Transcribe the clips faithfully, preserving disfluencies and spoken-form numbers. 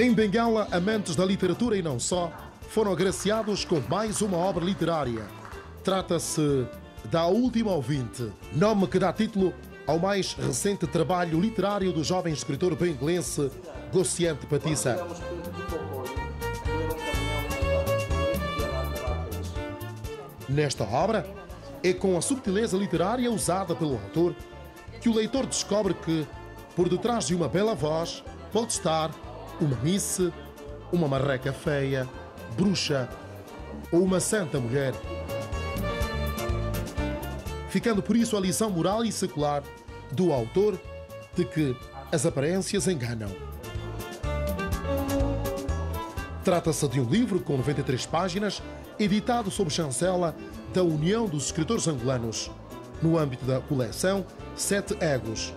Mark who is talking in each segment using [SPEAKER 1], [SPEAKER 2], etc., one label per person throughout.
[SPEAKER 1] Em Benguela, amantes da literatura e não só, foram agraciados com mais uma obra literária. Trata-se da Última Ouvinte, nome que dá título ao mais recente trabalho literário do jovem escritor benguelense Gociente Patissa. Nesta obra, é com a subtileza literária usada pelo autor que o leitor descobre que, por detrás de uma bela voz, pode estar uma mice, uma marreca feia, bruxa ou uma santa mulher. Ficando por isso a lição moral e secular do autor de que as aparências enganam. Trata-se de um livro com noventa e três páginas, editado sob chancela da União dos Escritores Angolanos, no âmbito da coleção Sete Egos.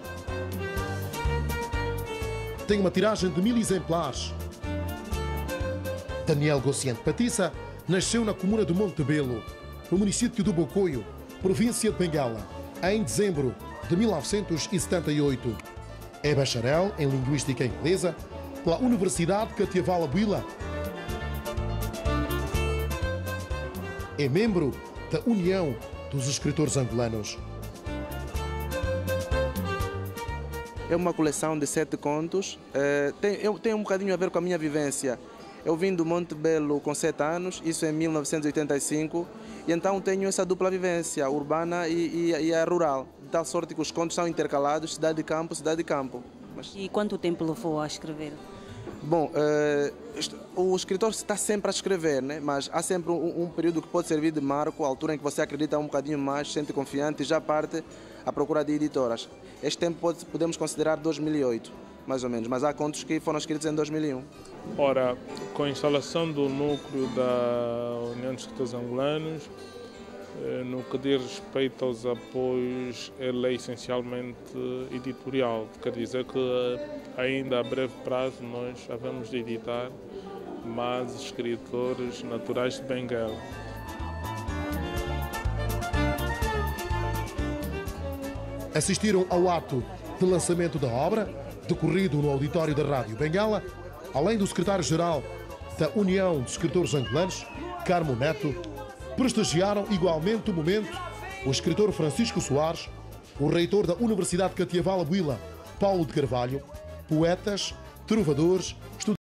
[SPEAKER 1] Tem uma tiragem de mil exemplares. Daniel Gociente Patissa nasceu na comuna de Montebello, no município do Bocoio, província de Benguela, em dezembro de mil novecentos e setenta e oito. É bacharel em Linguística Inglesa pela Universidade Catiavala Buila. É membro da União dos Escritores Angolanos.
[SPEAKER 2] É uma coleção de sete contos. É, tem, eu, tem um bocadinho a ver com a minha vivência. Eu vim do Montebello com sete anos, isso em mil novecentos e oitenta e cinco, e então tenho essa dupla vivência, a urbana e, e, e a rural. De tal sorte que os contos são intercalados, cidade de campo, cidade de campo.
[SPEAKER 3] Mas... E quanto tempo levou a escrever?
[SPEAKER 2] Bom, uh, o escritor está sempre a escrever, né? Mas há sempre um, um período que pode servir de marco, a altura em que você acredita um bocadinho mais, se sente confiante e já parte à procura de editoras. Este tempo pode, podemos considerar dois mil e oito, mais ou menos, mas há contos que foram escritos em dois mil e um.
[SPEAKER 4] Ora, com a instalação do núcleo da União dos Escritores Angolanos, no que diz respeito aos apoios, ele é essencialmente editorial. Quer dizer que ainda a breve prazo nós havemos de editar mais escritores naturais de Benguela.
[SPEAKER 1] Assistiram ao ato de lançamento da obra, decorrido no auditório da Rádio Benguela, além do secretário-geral da União dos Escritores Angolanos, Carmo Neto. Prestigiaram igualmente o momento o escritor Francisco Soares, o reitor da Universidade Catiavala Buila, Paulo de Carvalho, poetas, trovadores, estudantes.